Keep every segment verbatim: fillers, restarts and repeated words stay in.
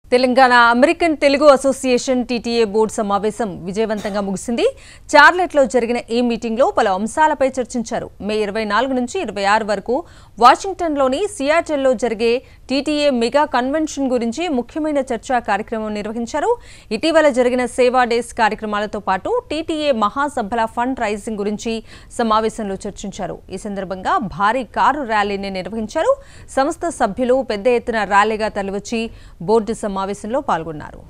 Telangana American Telugu association TTA board సమావేశం విజయవంతంగా ముగిసింది. చార్లెట్లో జరిగిన ఈ మీటింగ్లో పలు అంశాలపై చర్చించారు. మే ఇరవై నాలుగు నుంచి ఇరవై ఆరు వరకు వాషింగ్టన్లోని సియాటెల్లో జరిగే టీటీఏ మెగా కన్వెన్షన్ గురించి ముఖ్యమైన చర్చా కార్యక్రమం నిర్వహించారు. ఇటీవల జరిగిన సేవా డేస్ కార్యక్రమాలతో పాటు టీటీఏ మహాసభల ఫండ్ రైజింగ్ గురించి సమావేశంలో చర్చించారు. ఈ సందర్భంగా భారీ కారు ర్యాలీని నిర్వహించారు. సంస్థ సభ్యులు పెద్ద ఎత్తున ర్యాలీగా తరలివచ్చి బోర్డు సమావేశంలో పాల్గొన్నారు.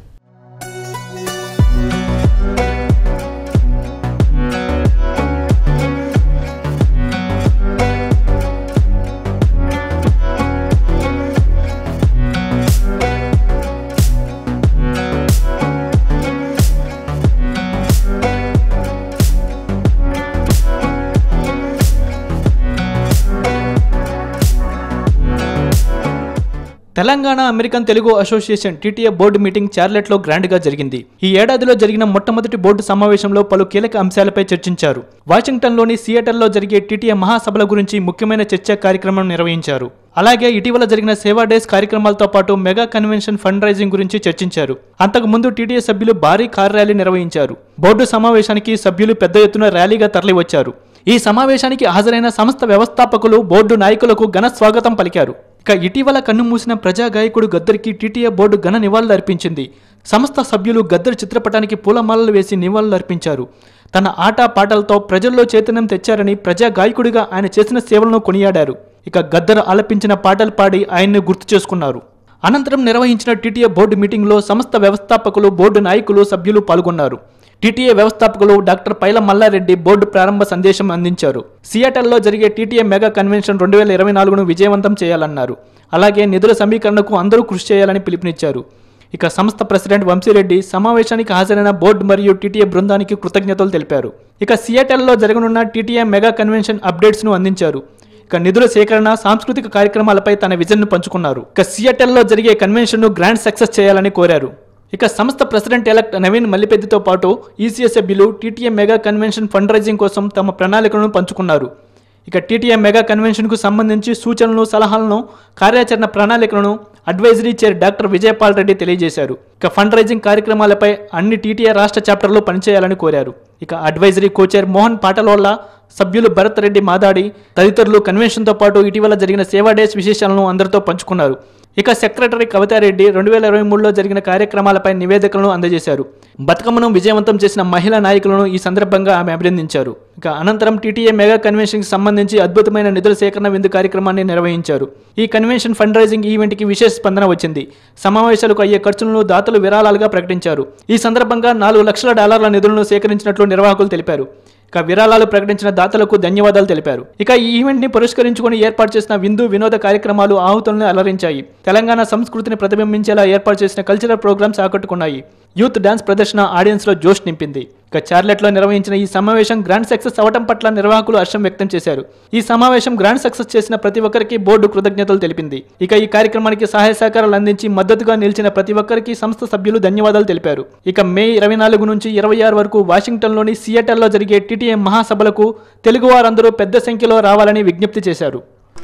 Telangana American Telugu association TTA board meeting చార్లెట్లో గ్రాండ్గా జరిగింది. ఈ ఏడాదిలో జరిగిన మొట్టమొదటి బోర్డు సమావేశంలో పలు కీలక అంశాలపై చర్చించారు. వాషింగ్టన్లోని సియాటెల్లో జరిగే టీటీఏ మహాసభల గురించి ముఖ్యమైన చర్చా కార్యక్రమం నిర్వహించారు. అలాగే ఇటీవల జరిగిన సేవా డేస్ కార్యక్రమాలతో పాటు మెగా కన్వెన్షన్ ఫండ్ రైజింగ్ గురించి చర్చించారు. అంతకుముందు టీటీఏ సభ్యులు భారీ కార్ ర్యాలీ నిర్వహించారు. బోర్డు సమావేశానికి సభ్యులు పెద్ద ఎత్తున ర్యాలీగా తరలివచ్చారు. ఈ సమావేశానికి హాజరైన సంస్థ వ్యవస్థాపకులు బోర్డు నాయకులకు ఘన స్వాగతం పలికారు. ఇక ఇటీవల కన్నుమూసిన ప్రజా గాయకుడు గద్దర్కి టీటీఏ బోర్డు ఘన నివాళులు అర్పించింది. సంస్థ సభ్యులు గద్దర్ చిత్రపటానికి పూలమాలలు వేసి నివాళులు అర్పించారు. తన ఆట పాటలతో ప్రజల్లో చైతన్యం తెచ్చారని ప్రజా గాయకుడిగా ఆయన చేసిన సేవలను కొనియాడారు. ఇక గద్దర్ ఆలపించిన పాటలు పాడి ఆయన్ని గుర్తు చేసుకున్నారు. అనంతరం నిర్వహించిన టీటీఏ బోర్డు మీటింగ్లో సంస్థ వ్యవస్థాపకులు బోర్డు నాయకులు సభ్యులు పాల్గొన్నారు. టీటీఏ వ్యవస్థాపకులు డాక్టర్ పైల మల్లారెడ్డి బోర్డు ప్రారంభ సందేశం అందించారు. సియాటెల్లో జరిగే టీటీఏ మెగా కన్వెన్షన్ రెండు వేల ఇరవై నాలుగును విజయవంతం చేయాలన్నారు. అలాగే నిధుల సమీకరణకు అందరూ కృషి చేయాలని పిలుపునిచ్చారు. ఇక సంస్థ ప్రెసిడెంట్ వంశీరెడ్డి సమావేశానికి హాజరైన బోర్డు మరియు టీటీఏ బృందానికి కృతజ్ఞతలు తెలిపారు. ఇక సియాటెల్లో జరగనున్న టీటీఏ మెగా కన్వెన్షన్ అప్డేట్స్ను అందించారు. ఇక నిధుల సేకరణ, సాంస్కృతిక కార్యక్రమాలపై తన విజన్ను పంచుకున్నారు. ఇక సియాటెల్లో జరిగే కన్వెన్షన్ను గ్రాండ్ సక్సెస్ చేయాలని కోరారు. ఇక సంస్థ ప్రెసిడెంట్ ఎలక్ట్ నవీన్ మల్లిపెద్దితో పాటు ఈసీఏ సభ్యులు TTA mega convention fund raising కోసం తమ ప్రణాళికలను పంచుకున్నారు. ఇక టీటీఏ మెగా కన్వెన్షన్కు సంబంధించి సూచనలు, సలహాలను, కార్యాచరణ ప్రణాళికలను advisory chair doctor Vijaypal Reddy తెలియజేశారు. ఇక ఫండ్ రైజింగ్ కార్యక్రమాలపై అన్ని టీటీఏ రాష్ట్ర చాప్టర్లు పనిచేయాలని కోరారు. ఇక అడ్వైజరీ కోచైర్ మోహన్ పాటలోళ్ళ, సభ్యులు భరత్ రెడ్డి మాదాడి తదితరులు కన్వెన్షన్తో పాటు ఇటీవల జరిగిన సేవా డేస్ విశేషాలను అందరితో పంచుకున్నారు. ఇక సెక్రటరీ కవితారెడ్డి రెండు వేల ఇరవై మూడులో జరిగిన కార్యక్రమాలపై నివేదికలను అందజేశారు. బతుకమ్మను విజయవంతం చేసిన మహిళా నాయకులను ఈ సందర్భంగా ఆమె అభినందించారు. ఇక అనంతరం టీటీఏ మెగా కన్వెన్షన్కి సంబంధించి అద్భుతమైన నిధుల సేకరణ విందు కార్యక్రమాన్ని నిర్వహించారు. ఈ కన్వెన్షన్ ఫండ్ రైజింగ్ ఈవెంట్కి విశేష స్పందన వచ్చింది. సమావేశాలకు అయ్యే ఖర్చులను దాతలు విరాళాలుగా ప్రకటించారు. ఈ సందర్భంగా నాలుగు లక్షల డాలర్ల నిధులను సేకరించినట్లు నిర్వాహకులు తెలిపారు. ఇక విరాళాలు ప్రకటించిన దాతలకు ధన్యవాదాలు తెలిపారు. ఇక ఈ ఈవెంట్ ని పురస్కరించుకుని ఏర్పాటు చేసిన విందు వినోద కార్యక్రమాలు ఆహుతులను అలరించాయి. తెలంగాణ సంస్కృతిని ప్రతిబింబించేలా ఏర్పాటు చేసిన కల్చరల్ ప్రోగ్రామ్స్ ఆకట్టుకున్నాయి. యూత్ డాన్స్ ప్రదర్శన ఆడియన్స్ లో జోష్ నింపింది. ఇక చార్లెట్లో నిర్వహించిన ఈ సమావేశం గ్రాండ్ సక్సెస్ అవటం పట్ల నిర్వాహకులు హర్షం వ్యక్తం చేశారు. ఈ సమావేశం గ్రాండ్ సక్సెస్ చేసిన ప్రతి ఒక్కరికి బోర్డు కృతజ్ఞతలు తెలిపింది. ఇక ఈ కార్యక్రమానికి సహాయ సహకారాలు అందించి మద్దతుగా నిలిచిన ప్రతి ఒక్కరికి సంస్థ సభ్యులు ధన్యవాదాలు తెలిపారు. ఇక మే ఇరవై నాలుగు నుంచి ఇరవై ఆరు వరకు వాషింగ్టన్లోని సియాటెల్లో జరిగే టీటీఏ మహాసభలకు తెలుగు వారందరూ పెద్ద సంఖ్యలో రావాలని విజ్ఞప్తి చేశారు.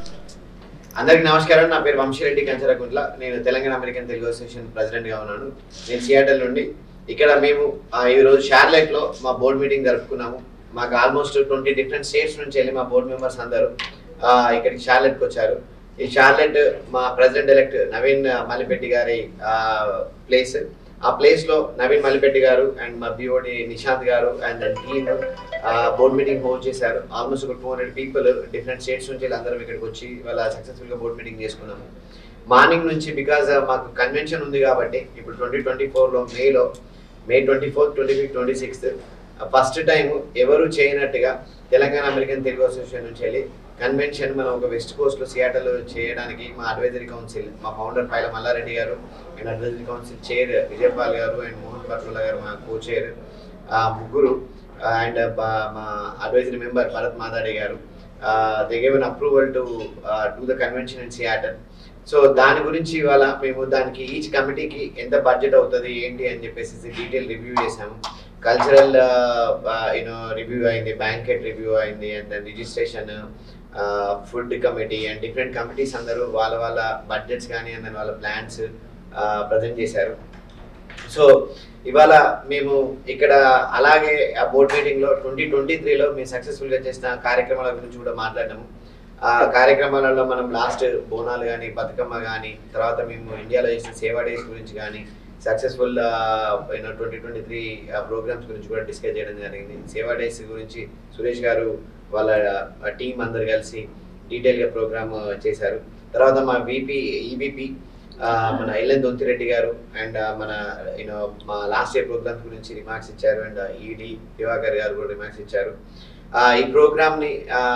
అందరికీ నమస్కారం. నా పేరు వంశీరెడ్డి కంచరకుంట్ల. నేను తెలంగాణ అమెరికన్ తెలుగు అసోసియేషన్ ప్రెసిడెంట్గా ఉన్నాను. నేను సియాటెల్ నుండి. ఇక్కడ మేము ఈరోజు షార్లెట్లో మా బోర్డు మీటింగ్ జరుపుకున్నాము. మాకు ఆల్మోస్ట్ ట్వంటీ డిఫరెంట్ స్టేట్స్ నుంచి వెళ్ళి మా బోర్డు మెంబర్స్ అందరూ ఇక్కడికి షార్లెట్కి వచ్చారు. ఈ షార్లెట్ మా ప్రెసిడెంట్ ఎలక్ట్ నవీన్ మల్లిపెట్టి గారి ప్లేస్. ఆ ప్లేస్లో నవీన్ మల్లిపెట్టి గారు అండ్ మా BOD Nishanth garu and team board meeting hold చేశారు. ఆల్మోస్ట్ ఒక two hundred people different states నుంచి అందరం ఇక్కడికి వచ్చి వాళ్ళ సక్సెస్ఫుల్గా బోర్డు మీటింగ్ చేసుకున్నాము. మార్నింగ్ నుంచి బికాజ్ మాకు కన్వెన్షన్ ఉంది కాబట్టి ఇప్పుడు ట్వంటీ ట్వంటీ ఫోర్లో మేలో May twenty fourth twenty fifth twenty sixth first time ఎవరు చేయనట్టుగా తెలంగాణ అమెరికన్ తెలుగు అసోసియేషన్ నుంచి వెళ్ళి కన్వెన్షన్ మనం ఒక వెస్ట్ కోస్ట్లో సియాటల్ చేయడానికి మా అడ్వైజరీ కౌన్సిల్, మా ఫౌండర్ పైల మల్లారెడ్డి గారు and advisory council chair Vijayapal గారు అండ్ మోహన్ పట్ల గారు మా కో చైర్ ముగ్గురు అండ్ మా అడ్వైజరీ మెంబర్ భరత్ మాదాడి గారు they gave an approval to do the convention in Seattle. So దాని గురించి ఇవాళ మేము దానికి ఈచ్ కమిటీకి ఎంత బడ్జెట్ అవుతుంది ఏంటి అని చెప్పేసి డీటెయిల్ రివ్యూ చేసాము. కల్చరల్ యూనో రివ్యూ అయింది, బ్యాంకెట్ రివ్యూ అయింది, and then registration, food committee and different committees అందరూ వాళ్ళ వాళ్ళ బడ్జెట్స్ కానీ అండ్ వాళ్ళ ప్లాన్స్ ప్రజెంట్ చేశారు. సో ఇవాళ మేము ఇక్కడ అలాగే ఆ బోర్డ్ మీటింగ్లో ట్వంటీ ట్వంటీ త్రీలో మేము సక్సెస్ఫుల్గా చేసిన కార్యక్రమాల గురించి కూడా మాట్లాడినాము. ఆ కార్యక్రమాలలో మనం లాస్ట్ బోనాలు కానీ బతుకమ్మ కానీ తర్వాత మేము ఇండియాలో చేసిన సేవా డేస్ గురించి కానీ successful you know twenty twenty three programmes గురించి కూడా డిస్కస్ చేయడం జరిగింది. సేవా డేస్ గురించి సురేష్ గారు వాళ్ళ టీం అందరు కలిసి డీటెయిల్గా ప్రోగ్రామ్ చేశారు. తర్వాత మా విపి ఈబీపీ మన ఎల్ఎన్ దొంతిరెడ్డి గారు అండ్ మన యూనో మా లాస్ట్ ఇయర్ ప్రోగ్రామ్స్ గురించి రిమార్క్స్ ఇచ్చారు అండ్ ఈడీ దివాకర్ గారు కూడా రిమార్క్స్ ఇచ్చారు. ఈ ప్రోగ్రామ్ని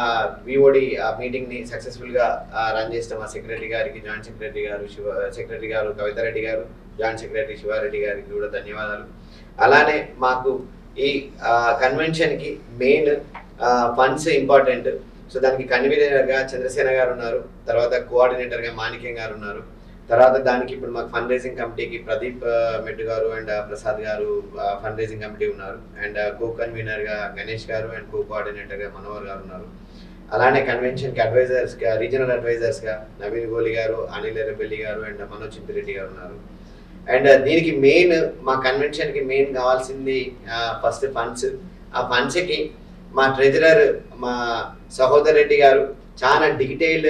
విఓడి మీటింగ్ని సక్సెస్ఫుల్గా రన్ చేసిన మా సెక్రటరీ గారికి, జాయింట్ సెక్రటరీ గారు శివ సెక్రటరీ గారు కవితారెడ్డి గారు, జాయింట్ సెక్రటరీ శివారెడ్డి గారికి కూడా ధన్యవాదాలు. అలానే మాకు ఈ కన్వెన్షన్కి మెయిన్ ఫండ్స్ ఇంపార్టెంట్. సో దానికి కన్వీనర్గా చంద్రసేన గారు ఉన్నారు, తర్వాత కోఆర్డినేటర్గా మాణిక్యం గారు ఉన్నారు, తర్వాత దానికి ఇప్పుడు మాకు ఫండ్ రైజింగ్ కమిటీకి ప్రదీప్ మెట్టు గారు and Prasad garu fund raising committee ఉన్నారు అండ్ కో కన్వీనర్గా గణేష్ గారు అండ్ కో కోఆర్డినేటర్గా మనోహర్ గారు ఉన్నారు. అలానే కన్వెన్షన్కి అడ్వైజర్స్గా రీజనల్ అడ్వైజర్స్గా నవీన్ గోలి గారు, అనిల్ ఎర్రబెల్లి గారు అండ్ మనోజ్ చింపిరెడ్డి గారు ఉన్నారు. అండ్ దీనికి మెయిన్ మా కన్వెన్షన్కి మెయిన్ కావాల్సింది ఫస్ట్ ఫండ్స్. ఆ ఫండ్స్కి మా ట్రెజరర్ మా సహోదర్ రెడ్డి గారు చాలా డీటెయిల్డ్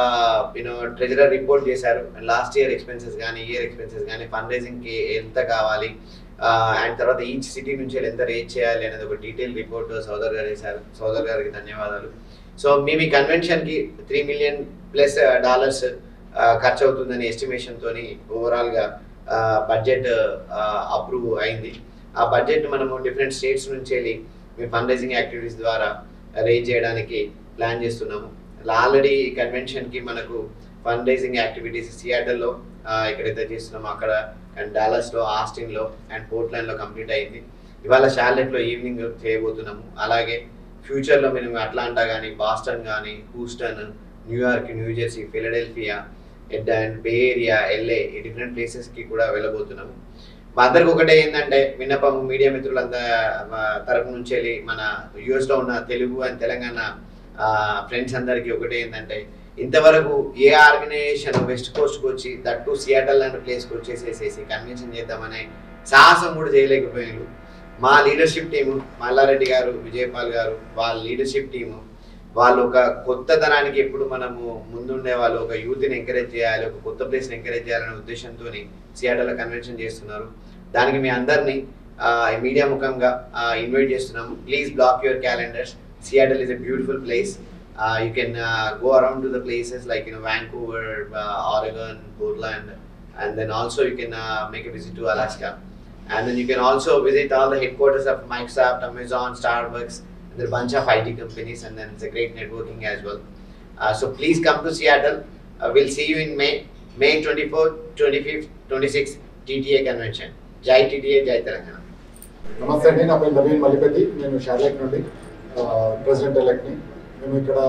యూనో ట్రెజరర్ రిపోర్ట్ చేశారు. అండ్ లాస్ట్ ఇయర్ ఎక్స్పెన్సెస్ కానీ ఇయర్ ఎక్స్పెన్సెస్ కానీ ఫండ్ రైజింగ్కి ఎంత కావాలి అండ్ తర్వాత ఈచ్ సిటీ నుంచి ఎంత రేజ్ చేయాలి అనేది ఒక డీటెయిల్ రిపోర్ట్ సోదర్ గారు చేశారు. సోదర్ గారికి ధన్యవాదాలు. సో మేము ఈ కన్వెన్షన్కి త్రీ మిలియన్ ప్లస్ డాలర్స్ ఖర్చు అవుతుందని ఎస్టిమేషన్తో ఓవరాల్గా బడ్జెట్ అప్రూవ్ అయింది. ఆ బడ్జెట్ మనము డిఫరెంట్ స్టేట్స్ నుంచి వెళ్ళి మేము ఫండ్ రైజింగ్ యాక్టివిటీస్ ద్వారా రేజ్ చేయడానికి ప్లాన్ చేస్తున్నాము. ఆల్రెడీ ఈ కన్వెన్షన్కి మనకు ఫండ్ రైజింగ్ యాక్టివిటీస్ సియాటల్లో ఎక్కడైతే చేస్తున్నామో అక్కడ అండ్ డాలస్లో, ఆస్టిన్లో అండ్ పోర్ట్లాండ్లో కంప్లీట్ అయింది. ఇవాళ షార్లెట్లో ఈవినింగ్ చేయబోతున్నాము. అలాగే ఫ్యూచర్లో మేము అట్లాంటా కానీ, బాస్టన్ కానీ, Houston, New York, New Jersey, Philadelphia and bay area, LA ఈ డిఫరెంట్ ప్లేసెస్కి కూడా వెళ్ళబోతున్నాము. మా అందరికి ఒకటే ఏంటంటే విన్నపం మీడియా మిత్రులందరి తరపు నుంచి వెళ్ళి మన యూఎస్లో ఉన్న తెలుగు అండ్ తెలంగాణ ఫ్రెండ్స్ అందరికీ ఒకటే ఏంటంటే ఇంతవరకు ఏ ఆర్గనైజేషన్ వెస్ట్ కోస్ట్కి వచ్చి దట్టు సియాటల్ లాంటి ప్లేస్కి వచ్చేసేసేసి కన్వెన్షన్ చేద్దామనే సాహసం కూడా చేయలేకపోయారు. మా లీడర్షిప్ టీము మల్లారెడ్డి గారు, విజయపాల్ గారు వాళ్ళ లీడర్షిప్ టీము వాళ్ళు ఒక కొత్తదనానికి ఎప్పుడు మనము ముందుండే వాళ్ళు ఒక యూత్ని ఎంకరేజ్ చేయాలి, ఒక కొత్త ప్లేస్ని ఎంకరేజ్ చేయాలనే ఉద్దేశంతో సియాటల్ కన్వెన్షన్ చేస్తున్నారు. దానికి మీ అందరినీ మీడియా ముఖంగా ఇన్వైట్ చేస్తున్నాము. Please block your calendars. Seattle is a beautiful place. Uh, you can uh, go around to the places like you know Vancouver, uh, Oregon, Portland, and then also you can uh, make a visit to Alaska. And then you can also visit all the headquarters of Microsoft, Amazon, Starbucks, and there are a bunch of I T companies, and then it's a great networking as well. Uh, so please come to Seattle. Uh, we'll see you in May, May twenty-fourth, twenty-fifth, twenty-sixth T T A convention. Jai T T A, Jai Telangana. నమస్తే అండి, నా పేరు నవీన్ మలిపతి. నేను Charlotte నుండి president ఎలక్ట్ని. మేము ఇక్కడ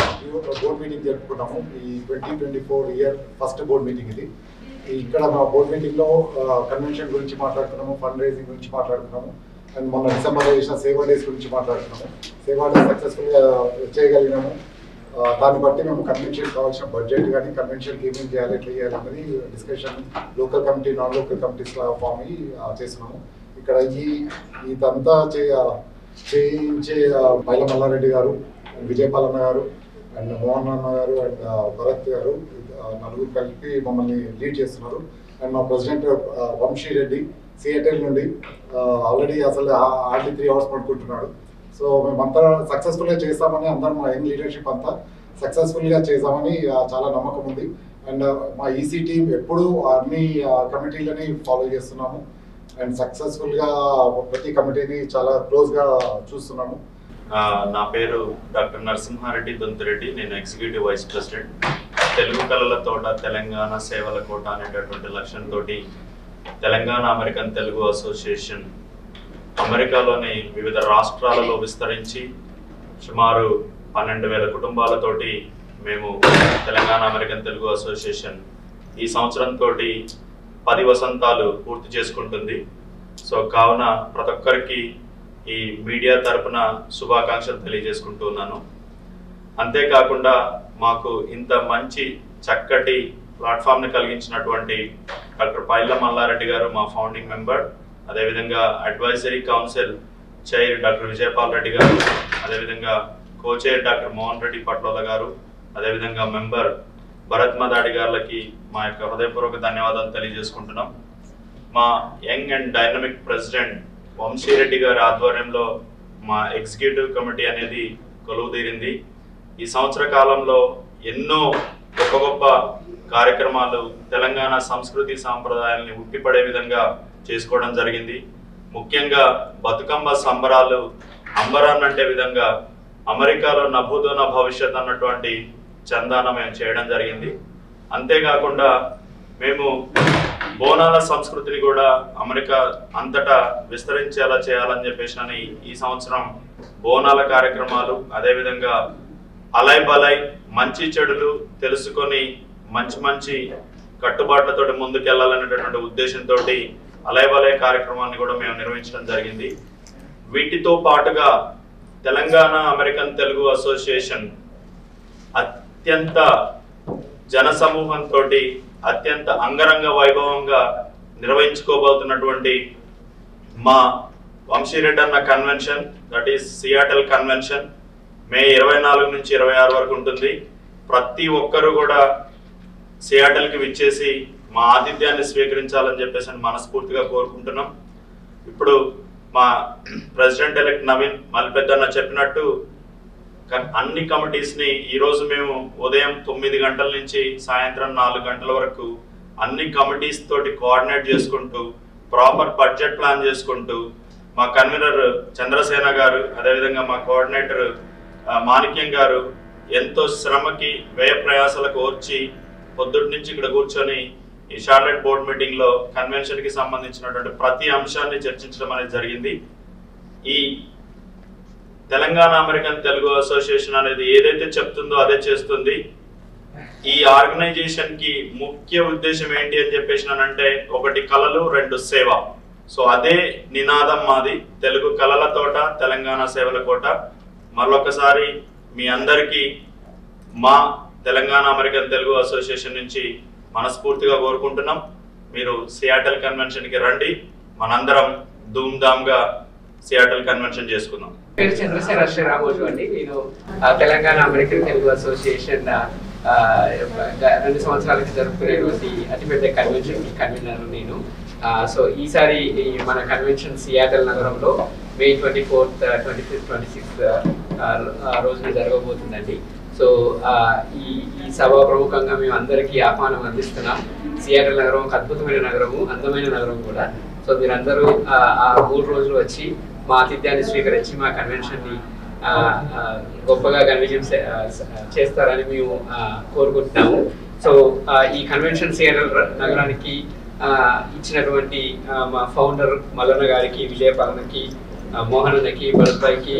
board meeting జరుపుకున్నాము. ఈ twenty twenty four year first board meeting ఇది. ఇక్కడ మా బోర్డ్ మీటింగ్లో కన్వెన్షన్ గురించి మాట్లాడుతున్నాము, ఫండ్ రైజింగ్ గురించి మాట్లాడుతున్నాము అండ్ మొన్న డిసెంబర్లో చేసిన సేవా డేస్ గురించి మాట్లాడుతున్నాము. సేవా డేస్ సక్సెస్ఫుల్గా చేయగలిగినాము. దాన్ని బట్టి మేము కన్వెన్షన్ కావాల్సిన బడ్జెట్ కానీ కన్వెన్షన్కి ఏమేమి చేయాలి, ఎట్లా చేయాలి అనేది discussion local committee, non local committees form అయ్యి చేస్తున్నాము. ఇక్కడ ఈ ఇదంతా చేయించే మైల మల్లారెడ్డి గారు, విజయపాల్ అన్న గారు అండ్ మోహన్ అన్న గారు అండ్ భరత్ గారు నలుగురు కలిపి మమ్మల్ని లీడ్ చేస్తున్నారు. అండ్ మా ప్రెసిడెంట్ వంశీ రెడ్డి సియాటల్ నుండి ఆల్రెడీ అసలు హార్డ్లీ త్రీ అవర్స్ పడుకుంటున్నాడు. సో మేమంతా సక్సెస్ఫుల్గా చేస్తామని అందరం మా యంగ్ లీడర్షిప్ అంతా సక్సెస్ఫుల్గా చేసామని చాలా నమ్మకం ఉంది. అండ్ మా ఈసీ టీం ఎప్పుడూ అన్ని కమిటీలని ఫాలో చేస్తున్నాము అండ్ సక్సెస్ఫుల్గా ప్రతి కమిటీని చాలా క్లోజ్గా చూస్తున్నాము. నా పేరు డాక్టర్ నరసింహారెడ్డి దొంతిరెడ్డి. నేను ఎగ్జిక్యూటివ్ వైస్ ప్రెసిడెంట్. తెలుగు కళల తోట తెలంగాణ సేవల కోట అనేటటువంటి లక్ష్యంతో తెలంగాణ అమెరికన్ తెలుగు అసోసియేషన్ అమెరికాలోని వివిధ రాష్ట్రాలలో విస్తరించి సుమారు పన్నెండు వేల కుటుంబాలతోటి మేము తెలంగాణ అమెరికన్ తెలుగు అసోసియేషన్ ఈ సంవత్సరంతో పది వసంతాలు పూర్తి చేసుకుంటుంది. సో కావున ప్రతి ఒక్కరికి ఈ మీడియా తరపున శుభాకాంక్షలు తెలియజేసుకుంటున్నాను. అంతేకాకుండా మాకు ఇంత మంచి చక్కటి ప్లాట్ఫామ్ని కలిగించినటువంటి డాక్టర్ పైల్ల మల్లారెడ్డి గారు మా ఫౌండింగ్ మెంబర్, అదేవిధంగా advisory council chair doctor Vijaypal Reddy గారు, అదేవిధంగా co chair doctor Mohan Reddy Patlola గారు, అదేవిధంగా మెంబర్ భరత్ మదాడి గారికి మా యొక్క హృదయపూర్వక ధన్యవాదాలు తెలియజేసుకుంటున్నాం. మా young and dynamic president Vamshireddy గారి ఆధ్వర్యంలో మా ఎగ్జిక్యూటివ్ కమిటీ అనేది కొలువు తీరింది. ఈ సంవత్సర కాలంలో ఎన్నో గొప్ప గొప్ప కార్యక్రమాలు తెలంగాణ సంస్కృతి సాంప్రదాయాలని ఉట్టిపడే విధంగా చేసుకోవడం జరిగింది. ముఖ్యంగా బతుకమ్మ సంబరాలు అంబరాన్నంటే విధంగా అమెరికాలో నభూతో నా భవిష్యత్ అన్నటువంటి చందాన మేము చేయడం జరిగింది. అంతేకాకుండా మేము బోనాల సంస్కృతిని కూడా అమెరికా అంతటా విస్తరించేలా చేయాలని చెప్పేసి అని ఈ సంవత్సరం బోనాల కార్యక్రమాలు, అదేవిధంగా అలై బలై మంచి చెడులు తెలుసుకొని మంచి మంచి కట్టుబాట్లతో ముందుకెళ్లాలనేటటువంటి ఉద్దేశంతో అలై బలై కార్యక్రమాన్ని కూడా మేము నిర్వహించడం జరిగింది. వీటితో పాటుగా తెలంగాణ అమెరికన్ తెలుగు అసోసియేషన్ అత్యంత జనసమూహంతో అత్యంత అంగరంగ వైభవంగా నిర్వహించుకోబోతున్నటువంటి మా వంశీరెడ్డి అన్న convention, that is Seattle convention, May ఇరవై నాలుగు నుంచి ఇరవై ఆరు వరకు ఉంటుంది. ప్రతి ఒక్కరూ కూడా సియాటల్కి విచ్చేసి మా ఆతిథ్యాన్ని స్వీకరించాలని చెప్పేసి మనస్ఫూర్తిగా కోరుకుంటున్నాం. ఇప్పుడు మా ప్రెసిడెంట్ ఎలెక్ట్ నవీన్ మల్లిపెద్దన్న చెప్పినట్టు అన్ని కమిటీస్ని ఈరోజు మేము ఉదయం తొమ్మిది గంటల నుంచి సాయంత్రం నాలుగు గంటల వరకు అన్ని కమిటీస్ తోటి కోఆర్డినేట్ చేసుకుంటూ ప్రాపర్ బడ్జెట్ ప్లాన్ చేసుకుంటూ మా కన్వీనర్ చంద్రసేన గారు, అదేవిధంగా మా కోఆర్డినేటర్ మాణిక్యం గారు ఎంతో శ్రమకి వ్యయ ప్రయాసాలకు ఓర్చి పొద్దుటి నుంచి ఇక్కడ కూర్చొని ఈ షార్లెట్ బోర్డ్ మీటింగ్ లో కన్వెన్షన్ కి సంబంధించినటువంటి ప్రతి అంశాన్ని చర్చించడం అనేది జరిగింది. ఈ తెలంగాణ అమెరికన్ తెలుగు అసోసియేషన్ అనేది ఏదైతే చెప్తుందో అదే చేస్తుంది. ఈ ఆర్గనైజేషన్ కి ముఖ్య ఉద్దేశం ఏంటి అని చెప్పేసి అంటే ఒకటి కళలు, రెండు సేవ. సో అదే నినాదం మాది, తెలుగు కళల తోట తెలంగాణ సేవల కోట. మరొకసారి మీ అందరికీ మా తెలంగాణ అమెరికన్ తెలుగు అసోసియేషన్ నుంచి మనస్ఫూర్తిగా కోరుకుంటున్నాం. మీరు సియాటల్ కన్వెన్షన్ కి రండి, మనందరం ధూమ్ ధామ్ గా సియాటల్ కన్వెన్షన్ చేసుకుందాం. పేరు చంద్రశేఖర శ్రీరామోజు అండి. నేను తెలంగాణ అమెరికన్ తెలుగు అసోసియేషన్ రెండు సంవత్సరాలకి జరుపుకునేటువంటి అతిపెద్ద కన్వెన్షన్ కన్వీనర్ నేను. సో ఈసారి మన కన్వెన్షన్ సియాటల్ నగరంలో May twenty fourth twenty fifth twenty sixth రోజున జరగబోతుందండి. సో ఈ ఈ సభ ప్రముఖంగా మేము అందరికీ ఆహ్వానం అందిస్తున్నాం. సియాటల్ నగరం ఒక అద్భుతమైన నగరము, అందమైన నగరం కూడా. సో మీరందరూ ఆ మూడు రోజులు వచ్చి మా ఆతిథ్యాన్ని స్వీకరించి మా కన్వెన్షన్ని గొప్పగా కన్విజన్ చేస్తారని మేము కోరుకుంటున్నాము. సో ఈ కన్వెన్షన్ సియాటల్ నగరానికి ఇచ్చినటువంటి మా ఫౌండర్ మల్లన్న గారికి, విజయపాలనకి, మోహనన్నకి, భరత్భాయికి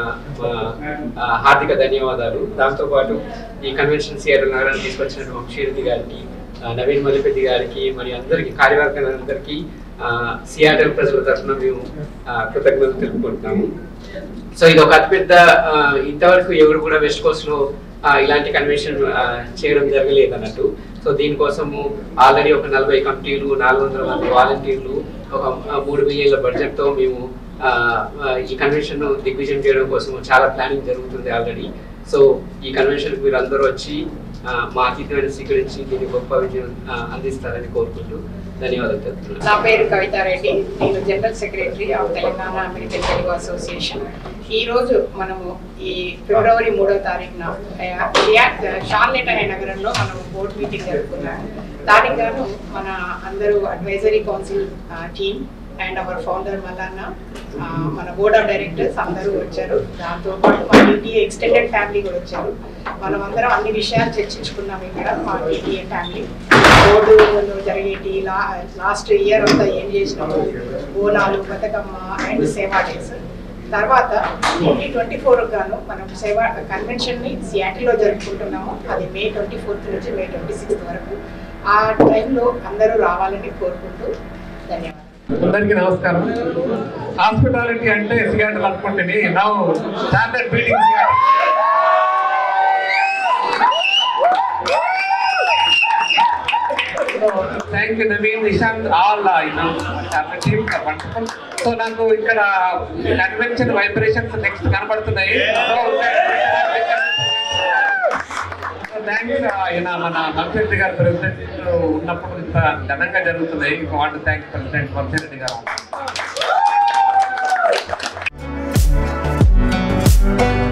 హార్దిక ధన్యవాదాలు. దాంతోపాటు ఈ కన్వెన్షన్ సియాటల్ నగరాన్ని తీసుకొచ్చినటువంటి వంశీరెడ్డి గారికి, నవీన్ మల్లిపెద్ది గారికి, మరి అందరికీ కార్యవర్గాలందరికీ సియాటల్ ప్రజల తరఫున మేము కృతజ్ఞతలు తెలుపుకుంటున్నాము. సో ఇది ఒక అతిపెద్ద, ఇంతవరకు ఎవరు కూడా వెస్ట్ కోస్ట్ లో ఇలాంటి కన్వెన్షన్ చేయడం జరగలేదు అన్నట్టు. సో దీనికోసము ఆల్రెడీ ఒక నలభై కమిటీలు, నాలుగు వందల మంది వాలంటీర్లు, ఒక మూడు మిలియన్ల బడ్జెట్ తో మేము ఈ కన్వెన్షన్ దిగ్విజయం చేయడం కోసం చాలా ప్లానింగ్ జరుగుతుంది ఆల్రెడీ. సో ఈ కన్వెన్షన్ మీరు అందరూ వచ్చి మా అతిథిని స్వీకరించి దీన్ని గొప్ప విజయం అందిస్తారని కోరుకుంటూ ధన్యవాదాలు తెలుపుతున్నాను. నా పేరు కవితారెడ్డి, నేను general secretary of Telangana American Telugu association. ఈ రోజు మనము ఈ ఫిబ్రవరి మూడో తారీఖున షార్లెట్ అనే నగరంలో మనం బోర్డు మీటింగ్ జరుపుకున్నాము. దానికి గాను మన అందరూ advisory council team and our founder Mallanna, మన బోర్డ్ ఆఫ్ డైరెక్టర్స్ అందరూ వచ్చారు. దాంతో పాటు మా టీటీఏ ఎక్స్టెండెడ్ ఫ్యామిలీ కూడా వచ్చారు. మనం అందరం అన్ని విషయాలు చర్చించుకున్నాం ఇక్కడ. మా టీటీఏ ఫ్యామిలీ బోర్డులో జరిగేటి లా లాస్ట్ ఇయర్ అంతా ఏం చేసినాము, బోనాలు, బతుకమ్మ అండ్ సేవా డేస్. తర్వాత ట్వంటీ ట్వంటీ ఫోర్ గాను మనం సేవా కన్వెన్షన్ ని సియాటిల్లో జరుపుకుంటున్నాము. అది మే ట్వంటీ ఫోర్త్ నుంచి మే ట్వంటీ సిక్స్త్ వరకు. ఆ టైంలో అందరూ రావాలని కోరుకుంటూ ధన్యవాదాలు. అందరికీ నమస్కారం. హాస్పిటాలిటీ అంటే సియాటల్ అనుకుంటుంది. Now standard building Seattle. Thank thank you Naveen Nishant all you know team wonderful. So నాకు ఇక్కడ కన్వెన్షన్ వైబ్రేషన్స్ నెక్స్ట్ కనబడుతున్నాయి. థ్యాంక్స్ మన వంశీరెడ్డి గారు ప్రెసిడెంట్ ఉన్నప్పుడు ఇంత ఘనంగా జరుగుతున్నాయి. వాంట్ థ్యాంక్ ప్రెసిడెంట్ వంశీరెడ్డి గారు.